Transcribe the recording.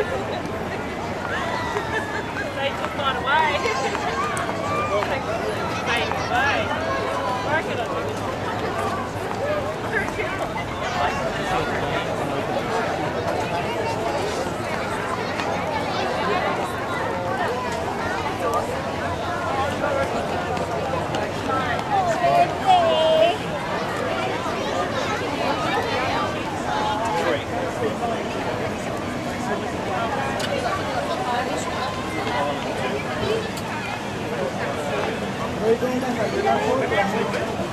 They just gone away. Fading away. I reckon I'll do this. We're going to have